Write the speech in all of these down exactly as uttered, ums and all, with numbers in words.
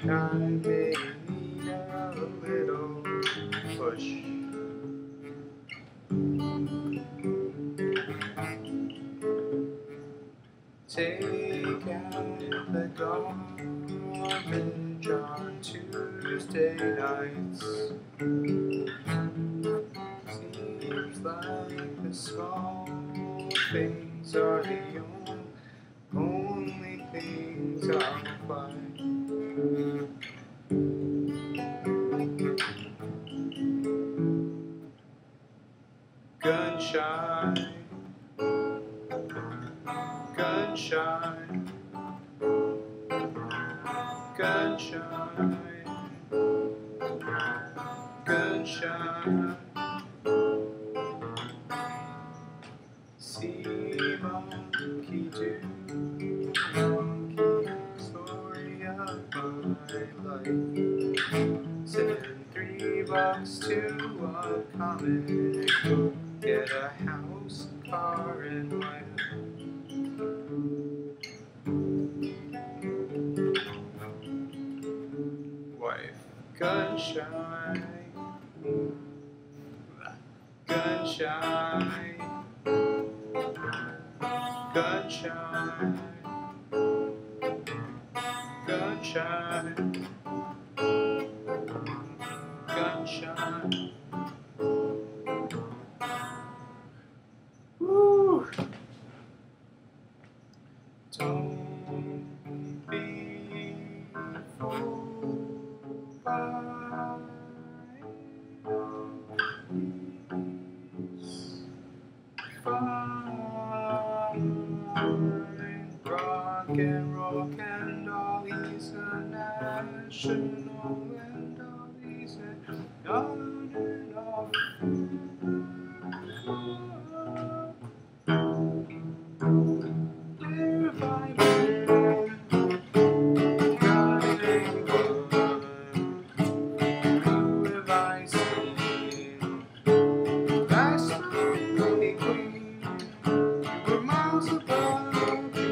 I may need a little push. Take out the garbage on Tuesday nights. Seems like the small things are the only things I'll find. Gunshy, Gunshy, Gunshy, Gunshy. See monkey do monkey, story of my life. Send three bucks to a comic book. Get a house, car, and wife. Wife. Gunshy, Gunshy, Gunshy, Gunshy, Gunshy. Woo! Don't be fooled by fine rock and roll and all he's a national and all he's on and off. If I got anyone, who have I seen? Last night, queen, you were miles above me.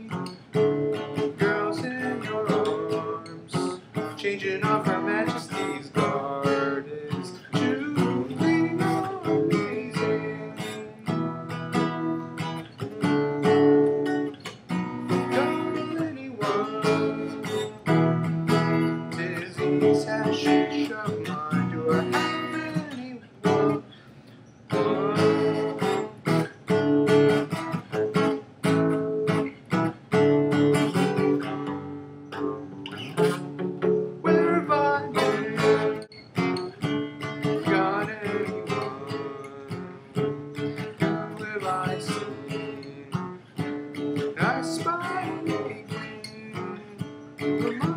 Girls in your arms, changing off Her Majesty's Guard is truly amazing. Don't anyone, disease has shit of mine. Do I have anyone? Where have I been? Got anyone? Who have I seen? I spy a queen.